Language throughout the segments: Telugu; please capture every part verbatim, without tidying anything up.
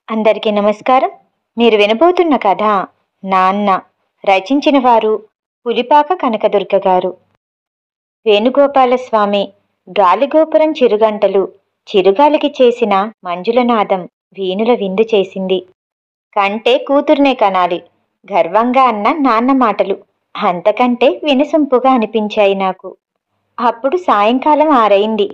అందరికీ నమస్కారం. మీరు వినబోతున్న కథ నాన్న. రచించిన వారు పులిపాక కనకదుర్గ గారు. వేణుగోపాలస్వామి గాలిగోపురం చిరుగంటలు చిరుగాలికి చేసిన మంజులనాదం వీణుల విందు చేసింది. కంటే కూతుర్నే కనాలి గర్వంగా అన్న నాన్న మాటలు అంతకంటే వినసొంపుగా అనిపించాయి నాకు. అప్పుడు సాయంకాలం ఆరైంది.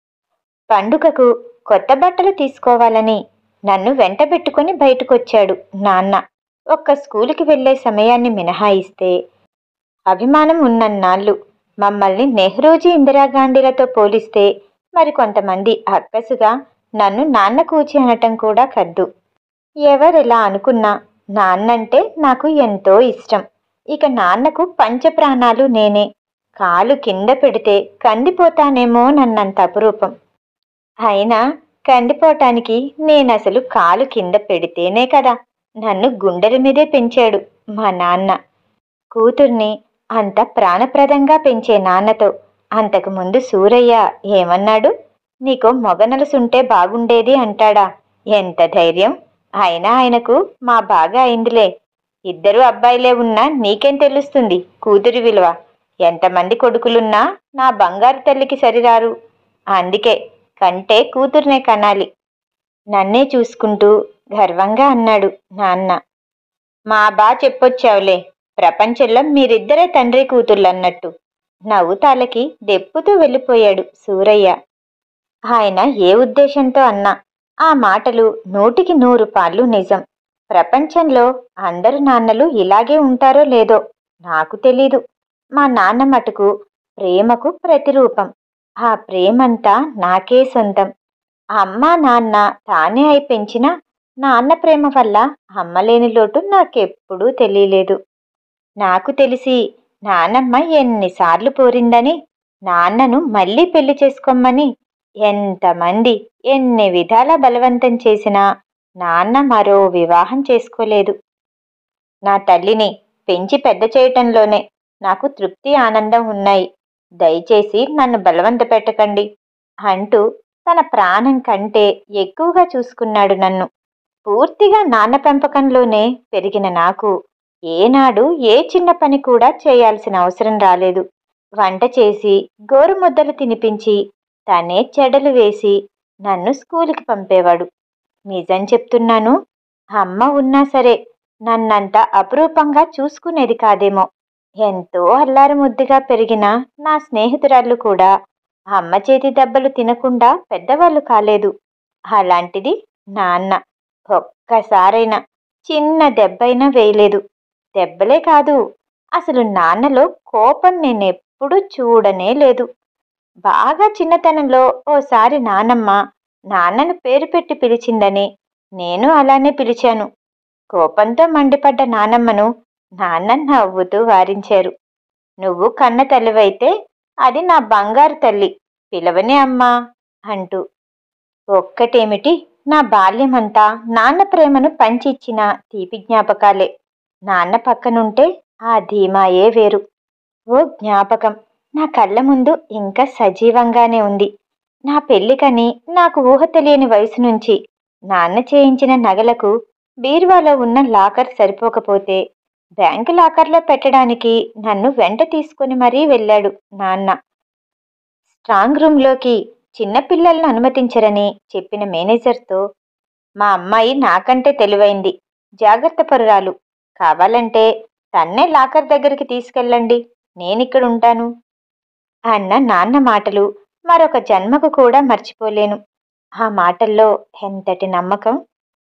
పండుగకు కొత్త బట్టలు తీసుకోవాలని నన్ను వెంటబెట్టుకుని బయటకొచ్చాడు నాన్న. ఒక్క స్కూలుకి వెళ్లే సమయాన్ని మినహాయిస్తే అభిమానం ఉన్నన్నాళ్ళు మమ్మల్ని నెహ్రూజీ ఇందిరాగాంధీలతో పోలిస్తే మరికొంతమంది అక్కసుగా నన్ను నాన్న కూచి అనటం కూడా కద్దు. ఎవరెలా అనుకున్నా నాన్నంటే నాకు ఎంతో ఇష్టం. ఇక నాన్నకు పంచప్రాణాలు నేనే. కాలు కింద పెడితే కందిపోతానేమో నన్నంత అపురూపం. అయినా కందిపోవటానికి నేనసలు కాలు కింద పెడితేనే కదా నన్ను గుండెల మీదే పెంచాడు మా నాన్న. కూతుర్ని అంత ప్రాణప్రదంగా పెంచే నాన్నతో అంతకుముందు సూరయ్య ఏమన్నాడు? నీకో మొగనలసుంటే బాగుండేది అంటాడా? ఎంత ధైర్యం! అయినా ఆయనకు మా బాగా అయిందిలే. ఇద్దరు అబ్బాయిలే ఉన్నా నీకేం తెలుస్తుంది కూతురి విలువ? ఎంతమంది కొడుకులున్నా నా బంగారు తల్లికి సరిరారు. అందుకే కంటే కూతుర్నే కనాలి. నన్నే చూసుకుంటూ గర్వంగా అన్నాడు నాన్న. మా బా చెప్పొచ్చావులే, ప్రపంచంలో మీరిద్దరే తండ్రి కూతుళ్ళన్నట్టు. నవ్వుతాలకి దెప్పుతూ వెళ్ళిపోయాడు సూరయ్య. ఆయన ఏ ఉద్దేశంతో అన్నా ఆ మాటలు నూటికి నూరు పాళ్ళు నిజం. ప్రపంచంలో అందరు నాన్నలు ఇలాగే ఉంటారో లేదో నాకు తెలీదు. మా నాన్న మటుకు ప్రేమకు ప్రతిరూపం. ఆ ప్రేమంతా నాకే సొంతం. అమ్మా నాన్న తానే అయి పెంచిన నాన్న ప్రేమ వల్ల అమ్మలేని లోటు నాకెప్పుడూ తెలియలేదు. నాకు తెలిసి నానమ్మ ఎన్నిసార్లు పోరిందని, నాన్నను మళ్ళీ పెళ్లి చేసుకోమని ఎంతమంది ఎన్ని విధాల బలవంతం చేసినా నాన్న మరో వివాహం చేసుకోలేదు. నా తల్లిని పెంచి పెద్ద చేయటంలోనే నాకు తృప్తి ఆనందం ఉన్నాయి. దయచేసి నన్ను బలవంత పెట్టకండి అంటూ తన ప్రాణం కంటే ఎక్కువగా చూసుకున్నాడు నన్ను. పూర్తిగా నాన్న పెంపకంలోనే పెరిగిన నాకు ఏనాడు ఏ చిన్న పని కూడా చేయాల్సిన అవసరం రాలేదు. వంట చేసి గోరుముద్దలు తినిపించి తనే చెడలు వేసి నన్ను స్కూలుకి పంపేవాడు. నిజం చెప్తున్నాను, అమ్మ ఉన్నా సరే నన్నంత అపురూపంగా చూసుకునేది కాదేమో. ఎంతో అల్లారు ముద్దుగా పెరిగిన నా స్నేహితురాళ్ళు కూడా అమ్మ చేతి దెబ్బలు తినకుండా పెద్దవాళ్ళు కాలేదు. అలాంటిది నాన్న ఒక్కసారైనా చిన్న దెబ్బైనా వేయలేదు. దెబ్బలే కాదు, అసలు నాన్నలో కోపం నేనెప్పుడూ చూడనే లేదు. బాగా చిన్నతనంలో ఓసారి నానమ్మ నాన్నను పేరు పెట్టి పిలిచిందని నేను అలానే పిలిచాను. కోపంతో మండిపడ్డ నానమ్మను నాన్న నవ్వుతూ వారించారు. నువ్వు కన్న తల్లివైతే అది నా బంగారు తల్లి, పిలవనే అమ్మా అంటూ. ఒక్కటేమిటి, నా బాల్యమంతా నాన్న ప్రేమను పంచిచ్చిన తీపి జ్ఞాపకాలే. నాన్న పక్కనుంటే ఆ ధీమాయే వేరు. ఓ జ్ఞాపకం నా కళ్ళ ముందు ఇంకా సజీవంగానే ఉంది. నా పెళ్లికని నాకు ఊహ తెలియని వయసు నుంచి నాన్న చేయించిన నగలకు బీరువాలో ఉన్న లాకర్ సరిపోకపోతే బ్యాంకు లాకర్లో పెట్టడానికి నన్ను వెంట తీసుకుని మరీ వెళ్ళాడు నాన్న. స్ట్రాంగ్ రూంలోకి చిన్నపిల్లలను అనుమతించరని చెప్పిన మేనేజర్తో, మా అమ్మాయి నాకంటే తెలివైంది, జాగ్రత్త పరురాలు, కావాలంటే తన్నే లాకర్ దగ్గరికి తీసుకెళ్ళండి, నేనిక్కడుంటాను అన్న నాన్న మాటలు మరొక జన్మకు కూడా మర్చిపోలేను. ఆ మాటల్లో ఎంతటి నమ్మకం!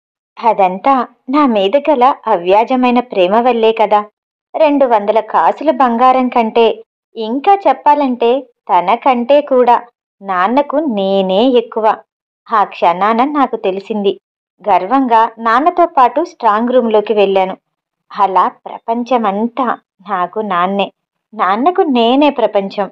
అదంతా నా మీద గల అవ్యాజమైన ప్రేమ వల్లే కదా. రెండు వందల కాసుల బంగారం కంటే, ఇంకా చెప్పాలంటే తన కంటే కూడా నాన్నకు నేనే ఎక్కువ. ఆ క్షణాన నాకు తెలిసింది. గర్వంగా నాన్నతో పాటు స్ట్రాంగ్ రూంలోకి వెళ్ళాను. అలా ప్రపంచమంతా నాకు నాన్నే, నాన్నకు నేనే ప్రపంచం.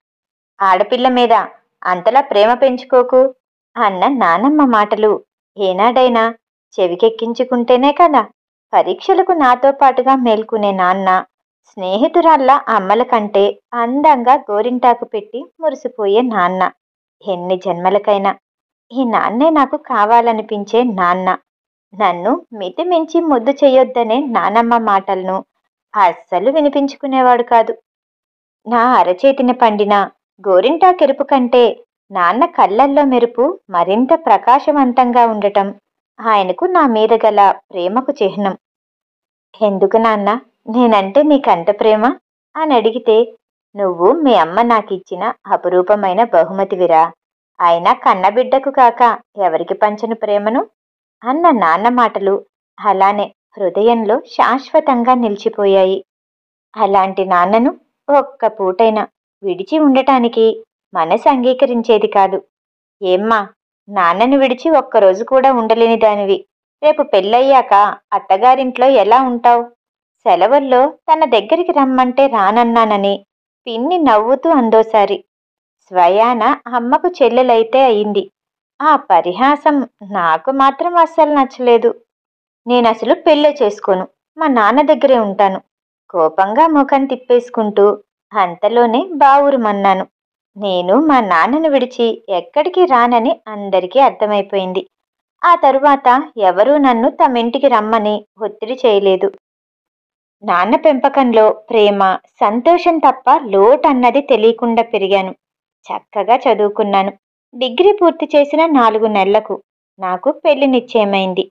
ఆడపిల్ల మీద అంతలా ప్రేమ పెంచుకోకు అన్న నానమ్మ మాటలు ఏనాడైనా చెవికెక్కించుకుంటేనే కదా. పరీక్షలకు నాతో పాటుగా మేల్కునే నాన్న స్నేహితురాళ్ళ అమ్మల కంటే అందంగా గోరింటాకు పెట్టి మురిసిపోయే నాన్న. ఎన్ని జన్మలకైనా ఈ నాన్నే నాకు కావాలనిపించే నాన్న. నన్ను మితిమించి ముద్దు చెయ్యొద్దనే నానమ్మ మాటలను అస్సలు వినిపించుకునేవాడు కాదు. నా అరచేతిన పండిన గోరింటాకెరుపు కంటే నాన్న కళ్ళల్లో మెరుపు మరింత ప్రకాశవంతంగా ఉండటం ఆయనకు నా మీద గల ప్రేమకు చిహ్నం. ఎందుకు నాన్న నేనంటే నీకంత ప్రేమ అని అడిగితే, నువ్వు మీ అమ్మ నాకిచ్చిన అపురూపమైన బహుమతివిరా, అయినా కన్నబిడ్డకు కాక ఎవరికి పంచను ప్రేమను అన్న నాన్న మాటలు అలానే హృదయంలో శాశ్వతంగా నిలిచిపోయాయి. అలాంటి నాన్నను ఒక్క పూటైనా విడిచి ఉండటానికి మనసు అంగీకరించేది కాదు. ఏమ్మా, నాన్నను విడిచి ఒక్కరోజు కూడా ఉండలేని దానివి, రేపు పెళ్ళయ్యాక అత్తగారింట్లో ఎలా ఉంటావు? సెలవుల్లో తన దగ్గరికి రమ్మంటే రానన్నానని పిన్ని నవ్వుతూ అందోసారి. స్వయాన అమ్మకు చెల్లెలైతే అయింది. ఆ పరిహాసం నాకు మాత్రం అస్సలు నచ్చలేదు. నేనసలు పెళ్ళే చేసుకోను, మా నాన్న దగ్గరే ఉంటాను. కోపంగా ముఖం తిప్పేసుకుంటూ అంతలోనే బావురుమన్నాను. నేను మా నాన్నను విడిచి ఎక్కడికి రానని అందరికీ అర్థమైపోయింది. ఆ తరువాత ఎవరూ నన్ను తమింటికి రమ్మని ఒత్తిడి చేయలేదు. నాన్న పెంపకంలో ప్రేమ, సంతోషం తప్ప లోటన్నది తెలియకుండా పెరిగాను. చక్కగా చదువుకున్నాను. డిగ్రీ పూర్తి చేసిన నాలుగు నెలలకు నాకు పెళ్లి నిశ్చయమైంది.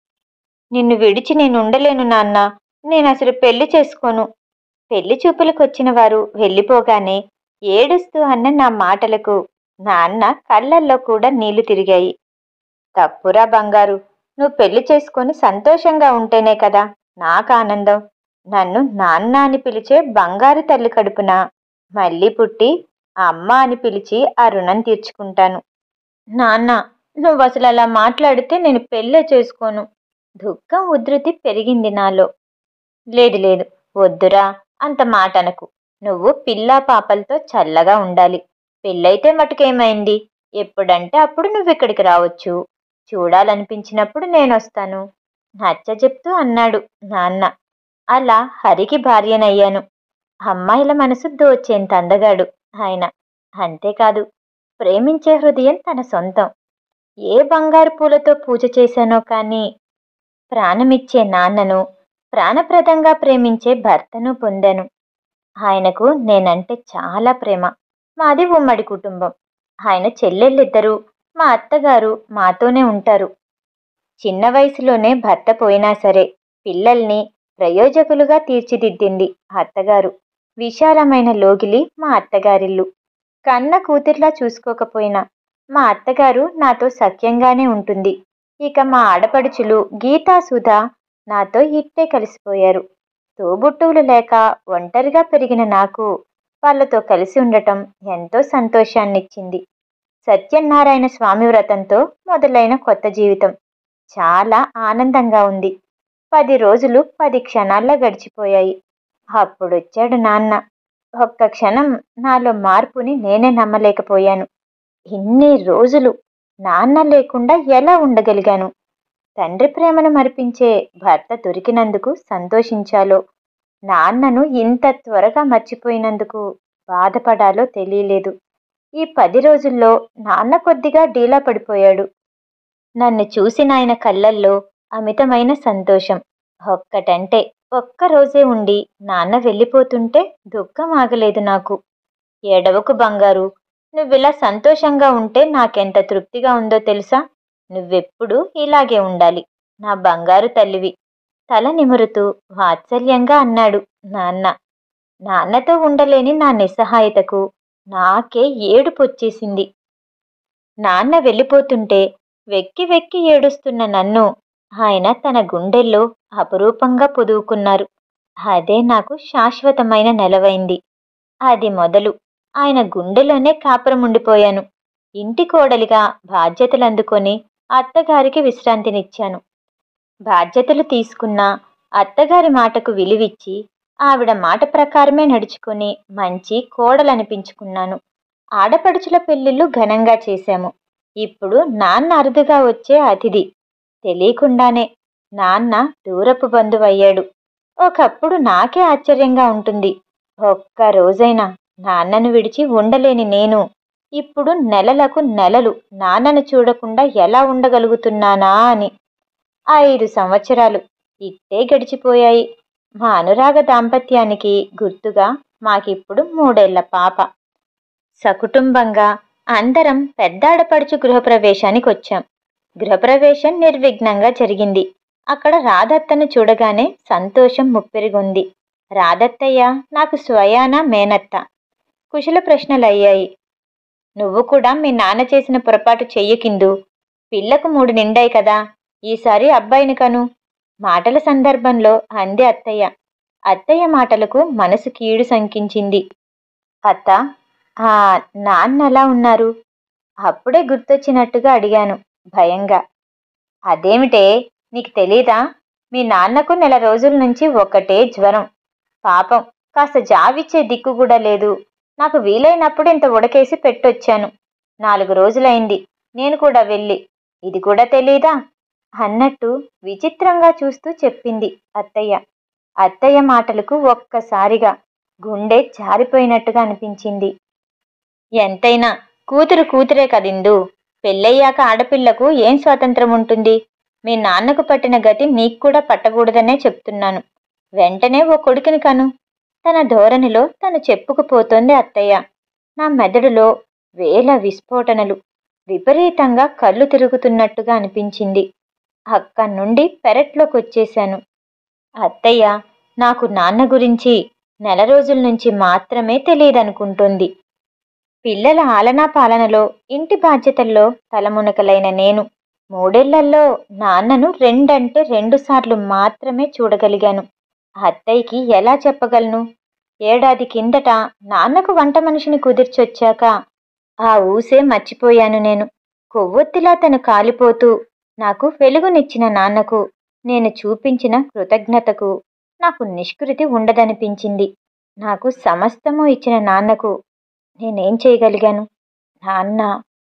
నిన్ను విడిచి నేను ఉండలేను నాన్న, నేనసలు పెళ్లి చేసుకోను. పెళ్లి చూపులకొచ్చిన వారు వెళ్ళిపోగానే ఏడుస్తూ అన్న నా మాటలకు నాన్న కళ్ళల్లో కూడా నీళ్లు తిరిగాయి. తప్పురా బంగారు, నువ్వు పెళ్లి చేసుకొని సంతోషంగా ఉంటేనే కదా నాకు ఆనందం. నన్ను నాన్న అని పిలిచే బంగారు తల్లి కడుపున మళ్ళీ పుట్టి అమ్మ అని పిలిచి ఆ రుణం తీర్చుకుంటాను. నాన్న, నువ్వు అసలు అలా మాట్లాడితే నేను పెళ్ళే చేసుకోను. దుఃఖం ఉధృతి పెరిగింది నాలో. లేదు లేదు, వద్దురా, అంత మాట అనకు. నువ్వు పిల్లా పాపలతో చల్లగా ఉండాలి. పెళ్ళైతే మటుకేమైంది, ఎప్పుడంటే అప్పుడు నువ్వు ఇక్కడికి రావచ్చు. చూడాలనిపించినప్పుడు నేనొస్తాను నచ్చ చెప్తూ అన్నాడు నాన్న. అలా హరికి భార్యనయ్యాను. అమ్మాయిల మనసు దోచేంత అందగాడు ఆయన. అంతేకాదు, ప్రేమించే హృదయం తన సొంతం. ఏ బంగారు పూలతో పూజ చేశానో కానీ ప్రాణమిచ్చే నాన్నను, ప్రాణప్రదంగా ప్రేమించే భర్తను పొందాను. ఆయనకు నేనంటే చాలా ప్రేమ. మాది ఉమ్మడి కుటుంబం. ఆయన చెల్లెళ్ళిద్దరూ, మా అత్తగారు మాతోనే ఉంటారు. చిన్న వయసులోనే భర్త పోయినా సరే పిల్లల్ని ప్రయోజకులుగా తీర్చిదిద్దింది అత్తగారు. విశాలమైన లోగిలి మా అత్తగారిల్లు. కన్న కూతుర్లా చూసుకోకపోయినా మా అత్తగారు నాతో సఖ్యంగానే ఉంటుంది. ఇక మా ఆడపడుచులు గీతా, సుధా నాతో ఇట్టే కలిసిపోయారు. తోబుట్టువులు లేక ఒంటరిగా పెరిగిన నాకు వాళ్లతో కలిసి ఉండటం ఎంతో సంతోషాన్నిచ్చింది. సత్యనారాయణ స్వామి వ్రతంతో మొదలైన కొత్త జీవితం చాలా ఆనందంగా ఉంది. పది రోజులు పది క్షణాల్లో గడిచిపోయాయి. అప్పుడొచ్చాడు నాన్న. ఒక్క క్షణం నాలో మార్పుని నేనే నమ్మలేకపోయాను. ఇన్ని రోజులు నాన్న లేకుండా ఎలా ఉండగలిగాను? తండ్రి ప్రేమను మరిపించే భర్త దొరికినందుకు సంతోషించాలో, నాన్నను ఇంత త్వరగా మర్చిపోయినందుకు బాధపడాలో తెలియలేదు. ఈ పది రోజుల్లో నాన్న కొద్దిగా డీలా పడిపోయాడు. నన్ను చూసిన ఆయన కళ్ళల్లో అమితమైన సంతోషం. ఒక్కటంటే ఒక్కరోజే ఉండి నాన్న వెళ్ళిపోతుంటే దుఃఖం ఆగలేదు నాకు. ఏడవకు బంగారు, నువ్విలా సంతోషంగా ఉంటే నాకెంత తృప్తిగా ఉందో తెలుసా? నువ్వెప్పుడు ఇలాగే ఉండాలి, నా బంగారు తల్లివి. తల నిమురుతూ వాత్సల్యంగా అన్నాడు నాన్న. నాన్నతో ఉండలేని నా నిస్సహాయతకు నాకే ఏడుపొచ్చేసింది. నాన్న వెళ్ళిపోతుంటే వెక్కి వెక్కి ఏడుస్తున్న నన్ను ఆయన తన గుండెల్లో అపురూపంగా పొదువుకున్నారు. అదే నాకు శాశ్వతమైన నెలవైంది. అది మొదలు ఆయన గుండెలోనే కాపురం ఉండిపోయాను. ఇంటి కోడలిగా బాధ్యతలందుకొని అత్తగారికి విశ్రాంతినిచ్చాను. బాధ్యతలు తీసుకున్న అత్తగారి మాటకు విలువిచ్చి ఆవిడ మాట ప్రకారమే నడుచుకుని మంచి కోడలనిపించుకున్నాను. ఆడపడుచుల పెళ్లిళ్ళు ఘనంగా చేశాము. ఇప్పుడు నాన్న అరుదుగా వచ్చే అతిథి. తెలియకుండానే నాన్న దూరపు బంధువయ్యాడు. ఒకప్పుడు నాకే ఆశ్చర్యంగా ఉంటుంది. ఒక్క రోజైనా నాన్నను విడిచి ఉండలేని నేను ఇప్పుడు నెలలకు నెలలు నాన్నను చూడకుండా ఎలా ఉండగలుగుతున్నానా అని. ఐదు సంవత్సరాలు ఇట్టే గడిచిపోయాయి. మా అనురాగ దాంపత్యానికి గుర్తుగా మాకిప్పుడు మూడేళ్ల పాప. సకుటుంబంగా అందరం పెద్దాడపడుచు గృహప్రవేశానికి వచ్చాం. గృహప్రవేశం నిర్విఘ్నంగా జరిగింది. అక్కడ రాధత్తను చూడగానే సంతోషం ముప్పెరుగుంది. రాధత్తయ్య నాకు స్వయాన మేనత్త. కుశల ప్రశ్నలయ్యాయి. నువ్వు కూడా మీ నాన్న చేసిన పొరపాటు చెయ్యకిందు. పిల్లకు మూడు నిండాయి కదా, ఈసారి అబ్బాయిని కను. మాటల సందర్భంలో అంది అత్తయ్య. అత్తయ్య మాటలకు మనసు కీడు శంకించింది. అత్త, ఆ నాన్నలా ఉన్నారు? అప్పుడే గుర్తొచ్చినట్టుగా అడిగాను భయంగా. అదేమిటే, నీకు తెలీదా? మీ నాన్నకు నెల రోజుల నుంచి ఒకటే జ్వరం. పాపం, కాస్త జావిచ్చే దిక్కు కూడా లేదు. నాకు వీలైనప్పుడు ఇంత ఉడకేసి పెట్టొచ్చాను. నాలుగు రోజులైంది నేను కూడా వెళ్ళి. ఇది కూడా తెలీదా అన్నట్టు విచిత్రంగా చూస్తూ చెప్పింది అత్తయ్య. అత్తయ్య మాటలకు ఒక్కసారిగా గుండె జారిపోయినట్టుగా అనిపించింది. ఎంతైనా కూతురు కూతురే కదిందు. పెళ్ళయ్యాక ఆడపిల్లకు ఏం స్వాతంత్రం ఉంటుంది? మీ నాన్నకు పట్టిన గతి నీకు కూడా పట్టకూడదనే చెప్తున్నాను. వెంటనే ఓ కొడుకుని కను. తన ధోరణిలో తను చెప్పుకుపోతోంది అత్తయ్య. నా మెదడులో వేల విస్ఫోటనలు. విపరీతంగా కళ్ళు తిరుగుతున్నట్టుగా అనిపించింది. అక్కడి నుండి పెరట్లోకొచ్చేశాను. అత్తయ్య నాకు నాన్న గురించి నెల రోజుల నుంచి మాత్రమే తెలియదనుకుంటోంది. పిల్లల ఆలనా పాలనలో, ఇంటి బాధ్యతల్లో తలమునకలైన నేను మూడేళ్లలో నాన్నను రెండంటే రెండు సార్లు మాత్రమే చూడగలిగాను. అత్తయ్యకి ఎలా చెప్పగలను? ఏడాది కిందట నాన్నకు వంట మనిషిని కుదిర్చొచ్చాక ఆ ఊసే మర్చిపోయాను నేను. కొవ్వొత్తిలా తను కాలిపోతూ నాకు వెలుగునిచ్చిన నాన్నకు నేను చూపించిన కృతజ్ఞతకు నాకు నిష్కృతి ఉండదనిపించింది. నాకు సమస్తము ఇచ్చిన నాన్నకు నేనేం చేయగలిగాను? నాన్న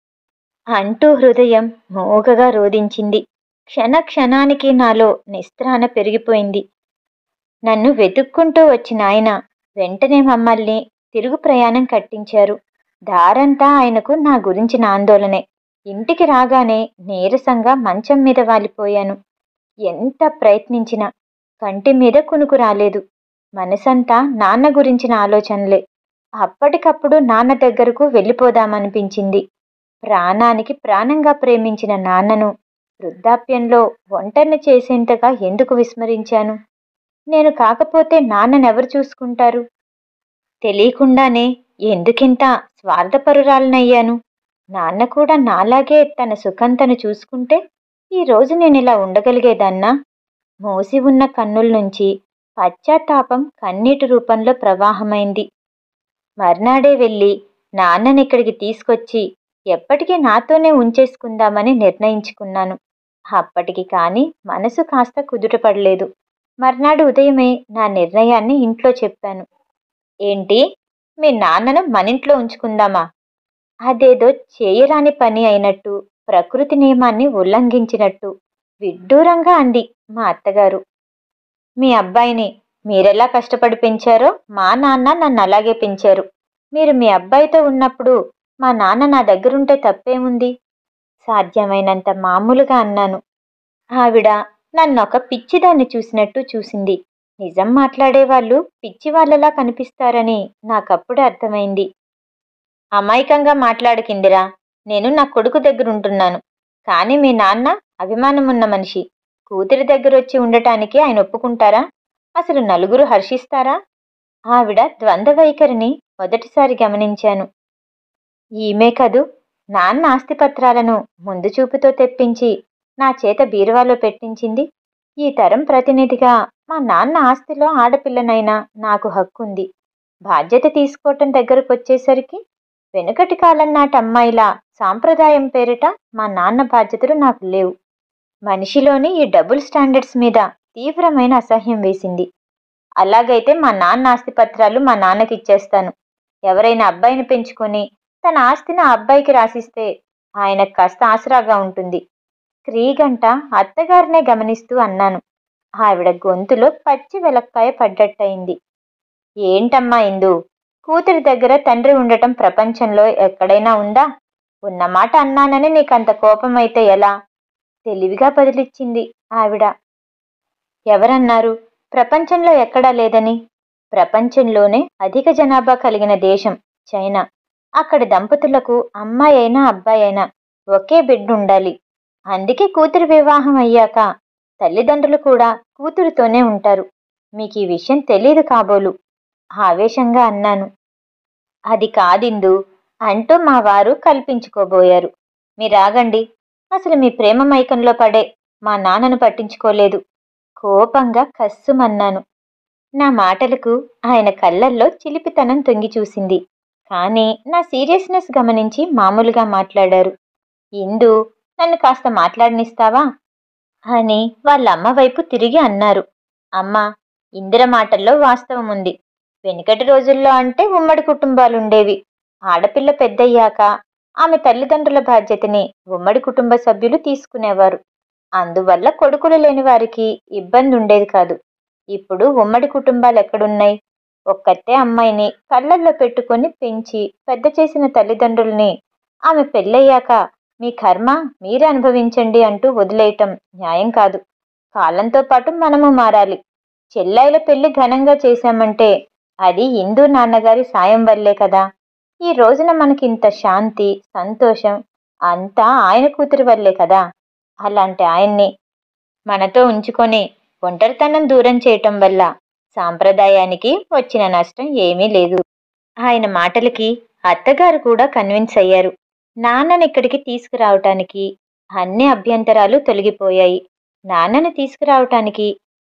అంటూ హృదయం మోగగా రోదించింది. క్షణ క్షణానికి నాలో నిస్త్రాణ పెరిగిపోయింది. నన్ను వెతుక్కుంటూ వచ్చిన ఆయన వెంటనే మమ్మల్ని తిరుగు ప్రయాణం కట్టించారు. దారంతా ఆయనకు నా గురించిన ఆందోళనే. ఇంటికి రాగానే నీరసంగా మంచం మీద వాలిపోయాను. ఎంత ప్రయత్నించినా కంటి మీద కునుకు రాలేదు. మనసంతా నాన్న గురించిన ఆలోచనలే. అప్పటికప్పుడు నాన్న దగ్గరకు వెళ్ళిపోదామనిపించింది. ప్రాణానికి ప్రాణంగా ప్రేమించిన నాన్నను వృద్ధాప్యంలో ఒంటరిని చేసేంతగా ఎందుకు విస్మరించాను? నేను కాకపోతే నాన్ననెవరు చూసుకుంటారు? తెలియకుండానే ఎందుకింత స్వార్థపరురాలనయ్యాను? నాన్న కూడా నాలాగే తన సుఖం తను చూసుకుంటే ఈరోజు నేనిలా ఉండగలిగేదాన్నా? మూసి ఉన్న కన్నుల నుంచి పశ్చాత్తాపం కన్నీటి రూపంలో ప్రవాహమైంది. మర్నాడే వెళ్ళి నాన్ననిక్కడికి తీసుకొచ్చి ఎప్పటికీ నాతోనే ఉంచేసుకుందామని నిర్ణయించుకున్నాను. అప్పటికి కాని మనసు కాస్త కుదుటపడలేదు. మర్నాడు ఉదయమే నా నిర్ణయాన్ని ఇంట్లో చెప్పాను. ఏంటి, మీ నాన్నను మనింట్లో ఉంచుకుందామా? అదేదో చేయరాని పని అయినట్టు, ప్రకృతి నియమాన్ని ఉల్లంఘించినట్టు విడ్డూరంగా అంది మా అత్తగారు. మీ అబ్బాయిని మీరెలా కష్టపడి పెంచారో మా నాన్న నన్ను అలాగే పెంచారు. మీరు మీ అబ్బాయితో ఉన్నప్పుడు మా నాన్న నా దగ్గరుంటే తప్పేముంది? సాధ్యమైనంత మామూలుగా అన్నాను. ఆవిడ నన్నొక పిచ్చిదాన్ని చూసినట్టు చూసింది. నిజం మాట్లాడేవాళ్ళు పిచ్చివాళ్లలా కనిపిస్తారని నాకప్పుడే అర్థమైంది. అమాయకంగా మాట్లాడకిందిరా. నేను నా కొడుకు దగ్గరుంటున్నాను. కానీ మీ నాన్న అభిమానమున్న మనిషి. కూతురి దగ్గరొచ్చి ఉండటానికి ఆయన ఒప్పుకుంటారా? అసలు నలుగురు హర్షిస్తారా? ఆవిడ ద్వంద్వ వైఖరిని మొదటిసారి గమనించాను. ఈమె కదూ నాన్న ఆస్తిపత్రాలను ముందు చూపుతో తెప్పించి నా చేత బీరువాలో పెట్టించింది. ఈ తరం ప్రతినిధిగా మా నాన్న ఆస్తిలో ఆడపిల్లనైనా నాకు హక్కుంది. బాధ్యత తీసుకోవటం దగ్గరకొచ్చేసరికి వెనుకటి కాలం నాటి అమ్మాయిలా సాంప్రదాయం పేరిట మా నాన్న బాధ్యతలు నాకు లేవు. మనిషిలోని ఈ డబుల్ స్టాండర్డ్స్ మీద తీవ్రమైన అసహ్యం వేసింది. అలాగైతే మా నాన్న ఆస్తిపత్రాలు మా నాన్నకి ఇచ్చేస్తాను. ఎవరైనా అబ్బాయిని పెంచుకొని తన ఆస్తిని ఆ అబ్బాయికి రాసిస్తే ఆయనకు కాస్త ఆసరాగా ఉంటుంది. క్రీగంట అత్తగారినే గమనిస్తూ అన్నాను. ఆవిడ గొంతులో పచ్చి వెలక్కాయ పడ్డట్టయింది. ఏంటమ్మా ఇందు, కూతురి దగ్గర తండ్రి ఉండటం ప్రపంచంలో ఎక్కడైనా ఉందా? ఉన్నమాట అన్నానని నీకంత కోపమైతే ఎలా? తెలివిగా బదిలిచ్చింది ఆవిడ. ఎవరన్నారు ప్రపంచంలో ఎక్కడా లేదని? ప్రపంచంలోనే అధిక జనాభా కలిగిన దేశం చైనా. అక్కడి దంపతులకు అమ్మాయి అయినా అబ్బాయి అయినా ఒకే బిడ్డ ఉండాలి. అందుకే కూతురు వివాహం అయ్యాక తల్లిదండ్రులు కూడా కూతురుతోనే ఉంటారు. మీకు ఈ విషయం తెలీదు కాబోలు ఆవేశంగా అన్నాను. అది కాదిందు అంటూ మా వారు కల్పించుకోబోయారు. మీరాగండి, అసలు మీ ప్రేమ మైకంలో పడే మా నాన్నను పట్టించుకోలేదు. కోపంగా కస్సుమన్నాను. నా మాటలకు ఆయన కళ్ళల్లో చిలిపితనం తొంగి చూసింది. కానీ నా సీరియస్నెస్ గమనించి మామూలుగా మాట్లాడారు. ఇందు, నన్ను కాస్త మాట్లాడనిస్తావా అని వాళ్ళమ్మ వైపు తిరిగి అన్నారు. అమ్మా, ఇందిర మాటల్లో వాస్తవం ఉంది. వెనుకటి రోజుల్లో అంటే ఉమ్మడి కుటుంబాలుండేవి. ఆడపిల్ల పెద్దయ్యాక ఆమె తల్లిదండ్రుల బాధ్యతని ఉమ్మడి కుటుంబ సభ్యులు తీసుకునేవారు. అందువల్ల కొడుకులు లేని వారికి ఇబ్బంది ఉండేది కాదు. ఇప్పుడు ఉమ్మడి కుటుంబాలు ఎక్కడున్నాయి? ఒక్కతే అమ్మాయిని కళ్ళల్లో పెట్టుకుని పెంచి పెద్ద చేసిన తల్లిదండ్రుల్ని ఆమె పెళ్ళయ్యాక మీ కర్మ మీరే అనుభవించండి అంటూ వదిలేయటం న్యాయం కాదు. కాలంతో పాటు మనము మారాలి. చెల్లాయిల పెళ్లి ఘనంగా చేశామంటే అది ఇందు నాన్నగారి సాయం వల్లే కదా. ఈ రోజున మనకింత శాంతి సంతోషం అంతా ఆయన కూతురి వల్లే కదా. అలాంటి ఆయన్ని మనతో ఉంచుకొని ఒంటరితనం దూరం చేయటం వల్ల సాంప్రదాయానికి వచ్చిన నష్టం ఏమీ లేదు. ఆయన మాటలకి అత్తగారు కూడా కన్విన్స్ అయ్యారు. నాన్నని ఇక్కడికి తీసుకురావటానికి అన్ని అభ్యంతరాలు తొలగిపోయాయి. నాన్నని తీసుకురావటానికి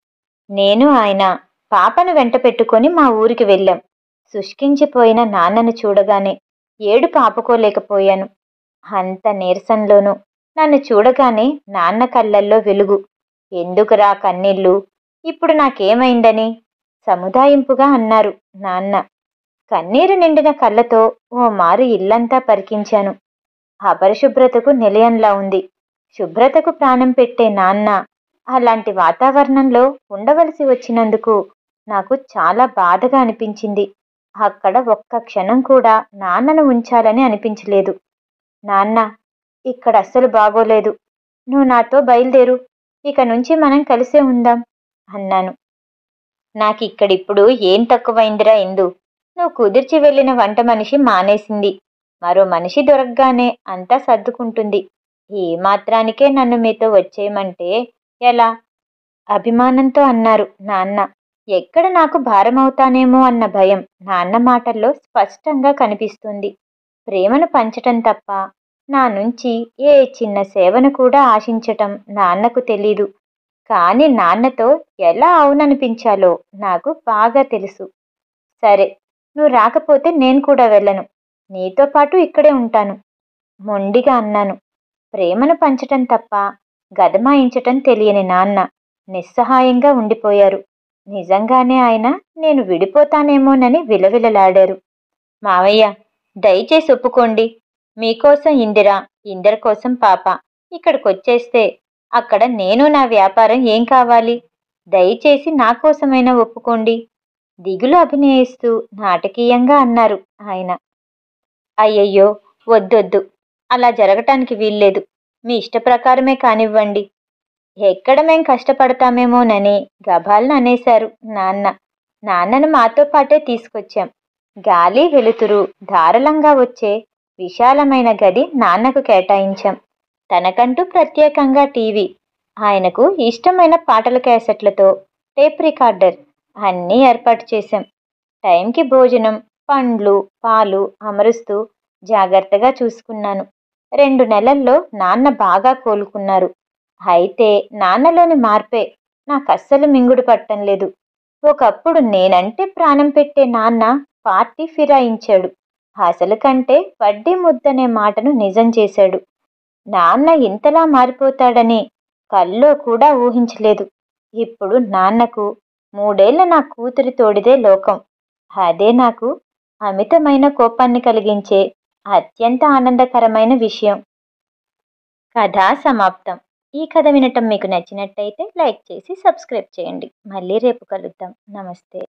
నేను ఆయన పాపను వెంట పెట్టుకొని మా ఊరికి వెళ్ళాం. శుష్కించిపోయిన నాన్నను చూడగానే ఏడుపు ఆపుకోలేకపోయాను. అంత నీరసంలోనూ నన్ను చూడగానే నాన్న కళ్ళల్లో వెలుగు. ఎందుకురా కన్నీళ్ళు, ఇప్పుడు నాకేమైందని సముదాయింపుగా అన్నారు నాన్న. కన్నీరు నిండిన కళ్ళతో ఓ మారు ఇల్లంతా పరికించాను. అపరిశుభ్రతకు నిలయంలా ఉంది. శుభ్రతకు ప్రాణం పెట్టే నాన్న అలాంటి వాతావరణంలో ఉండవలసి వచ్చినందుకు నాకు చాలా బాధగా అనిపించింది. అక్కడ ఒక్క క్షణం కూడా నాన్నను ఉంచాలని అనిపించలేదు. నాన్న, ఇక్కడ అస్సలు బాగోలేదు. నువ్వు నాతో బయలుదేరు. ఇక నుంచి మనం కలిసే ఉందాం అన్నాను. నాకిక్కడిప్పుడు ఏం తక్కువైందిరా ఇందు? నువ్వు కుదిర్చి వెళ్ళిన వంట మనిషి మానేసింది. మరో మనిషి దొరకగానే అంతా సర్దుకుంటుంది. ఏ మాత్రానికే నన్ను మీతో వచ్చేయమంటే ఎలా? అభిమానంతో అన్నారు నాన్న. ఎక్కడ నాకు భారమవుతానేమో అన్న భయం నాన్న మాటల్లో స్పష్టంగా కనిపిస్తుంది. ప్రేమను పంచటం తప్ప నా నుంచి ఏ చిన్న సేవను కూడా ఆశించటం నాన్నకు తెలీదు. కానీ నాన్నతో ఎలా అవుననిపించాలో నాకు బాగా తెలుసు. సరే, నువ్వు రాకపోతే నేను కూడా వెళ్ళను. నీతో పాటు ఇక్కడే ఉంటాను మొండిగా అన్నాను. ప్రేమను పంచటం తప్ప గదమాయించటం తెలియని నాన్న నిస్సహాయంగా ఉండిపోయారు. నిజంగానే ఆయన నేను విడిపోతానేమోనని విలవిలలాడారు. మావయ్య, దయచేసి ఒప్పుకోండి. మీకోసం ఇందిర, ఇందిర కోసం పాప ఇక్కడికొచ్చేస్తే అక్కడ నేను నా వ్యాపారం ఏం కావాలి? దయచేసి నా కోసమైనా ఒప్పుకోండి. దిగులు అభినయిస్తూ నాటకీయంగా అన్నారు ఆయన. అయ్యయ్యో, వద్దొద్దు, అలా జరగటానికి వీల్లేదు. మీ ఇష్టప్రకారమే కానివ్వండి. ఎక్కడ మేం కష్టపడతామేమోనని గభాలను అనేశారు నాన్న. నాన్నను మాతో పాటే తీసుకొచ్చాం. గాలి వెలుతురు ధారాళంగా వచ్చే విశాలమైన గది నాన్నకు కేటాయించాం. తనకంటూ ప్రత్యేకంగా టీవీ, ఆయనకు ఇష్టమైన పాటల క్యాసెట్లతో టేప్ రికార్డర్ అన్నీ ఏర్పాటు చేశాం. టైంకి భోజనం, పండ్లు, పాలు అమరుస్తూ జాగ్రత్తగా చూసుకున్నాను. రెండు నెలల్లో నాన్న బాగా కోలుకున్నారు. అయితే నాన్నలోని మార్పే నాకస్సలు మింగుడు పట్టం లేదు. ఒకప్పుడు నేనంటే ప్రాణం పెట్టే నాన్న పార్టీ ఫిరాయించాడు. అసలు కంటే వడ్డీ ముద్దనే మాటను నిజం చేశాడు. నాన్న ఇంతలా మారిపోతాడని కల్లో కూడా ఊహించలేదు. ఇప్పుడు నాన్నకు మూడేళ్ల నా కూతురి తోడిదే లోకం. అదే నాకు అమితమైన కోపాన్ని కలిగించే అత్యంత ఆనందకరమైన విషయం. కథ సమాప్తం. ఈ కథ వినటం మీకు నచ్చినట్టయితే లైక్ చేసి సబ్స్క్రైబ్ చేయండి. మళ్ళీ రేపు కలుద్దాం. నమస్తే.